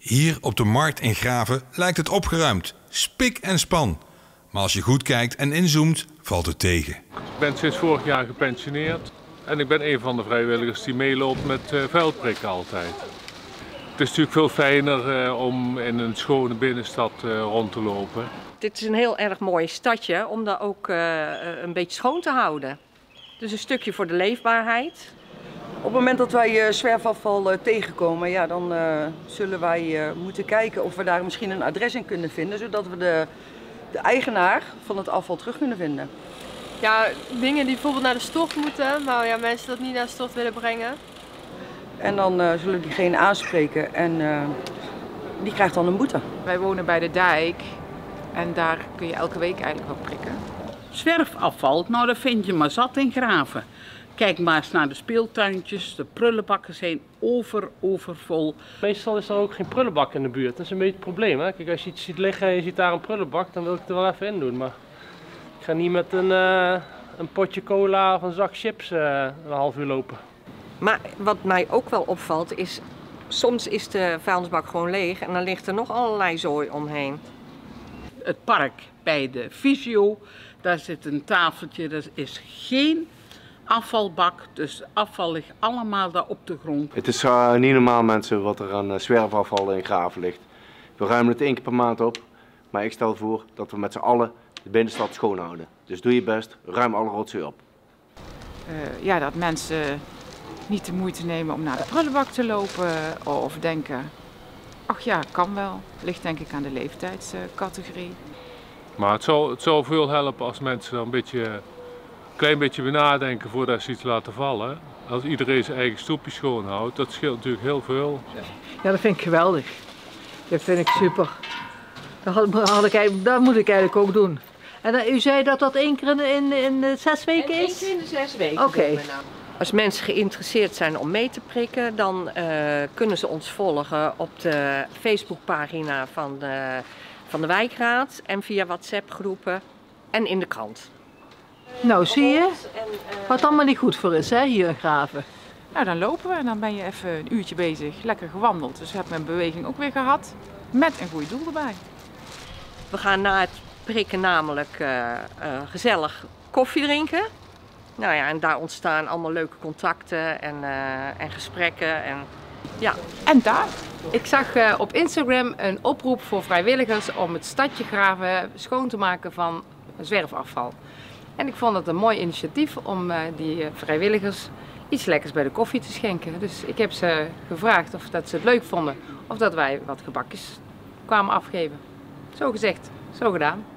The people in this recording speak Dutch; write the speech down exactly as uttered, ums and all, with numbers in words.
Hier op de markt in Graven lijkt het opgeruimd, spik en span. Maar als je goed kijkt en inzoomt, valt het tegen. Ik ben sinds vorig jaar gepensioneerd en ik ben een van de vrijwilligers die meeloopt met uh, vuilprikken altijd. Het is natuurlijk veel fijner uh, om in een schone binnenstad uh, rond te lopen. Dit is een heel erg mooi stadje om dat ook uh, een beetje schoon te houden. Dus een stukje voor de leefbaarheid. Op het moment dat wij uh, zwerfafval uh, tegenkomen, ja, dan uh, zullen wij uh, moeten kijken of we daar misschien een adres in kunnen vinden, zodat we de, de eigenaar van het afval terug kunnen vinden. Ja, dingen die bijvoorbeeld naar de stort moeten, maar ja, mensen dat niet naar de stort willen brengen. En dan uh, zullen we diegene aanspreken en uh, die krijgt dan een boete. Wij wonen bij de dijk en daar kun je elke week eigenlijk wel prikken. Zwerfafval, nou dat vind je maar zat in Graven. Kijk maar eens naar de speeltuintjes, de prullenbakken zijn over, overvol. Meestal is er ook geen prullenbak in de buurt, dat is een beetje het probleem. Hè? Kijk, als je iets ziet liggen en je ziet daar een prullenbak, dan wil ik er wel even in doen. Maar ik ga niet met een, uh, een potje cola of een zak chips uh, een half uur lopen. Maar wat mij ook wel opvalt is, soms is de vuilnisbak gewoon leeg en dan ligt er nog allerlei zooi omheen. Het park bij de fysio, daar zit een tafeltje, er is geen afvalbak, dus afval ligt allemaal daar op de grond. Het is uh, niet normaal, mensen, wat er aan uh, zwerfafval in Graven ligt. We ruimen het één keer per maand op, maar ik stel voor dat we met z'n allen de binnenstad schoonhouden. Dus doe je best, ruim alle rotzooi op. Uh, ja, dat mensen niet de moeite nemen om naar de prullenbak te lopen of denken, ach ja, kan wel. Ligt denk ik aan de leeftijdscategorie. Maar het zou, het zou veel helpen als mensen er een beetje, een klein beetje bij nadenken voordat ze iets laten vallen. Als iedereen zijn eigen stoepje schoonhoudt, dat scheelt natuurlijk heel veel. Ja, dat vind ik geweldig. Dat vind ik super. Dat, had, had ik, dat moet ik eigenlijk ook doen. En uh, u zei dat dat één keer in, in, in de zes weken is? Eén keer in de zes weken. Oké. Okay. Als mensen geïnteresseerd zijn om mee te prikken, dan uh, kunnen ze ons volgen op de Facebookpagina van de, van de wijkraad en via WhatsApp groepen en in de krant. Nou, zie je wat allemaal niet goed voor is, hè, hier in Graven. Nou, dan lopen we en dan ben je even een uurtje bezig, lekker gewandeld. Dus heb mijn beweging ook weer gehad, met een goed doel erbij. We gaan na het prikken namelijk uh, uh, gezellig koffie drinken. Nou ja, en daar ontstaan allemaal leuke contacten en, uh, en gesprekken. En, ja. En daar? Ik zag uh, op Instagram een oproep voor vrijwilligers om het stadje Graven schoon te maken van zwerfafval. En ik vond het een mooi initiatief om uh, die uh, vrijwilligers iets lekkers bij de koffie te schenken. Dus ik heb ze gevraagd of dat ze het leuk vonden of dat wij wat gebakjes kwamen afgeven. Zo gezegd, zo gedaan.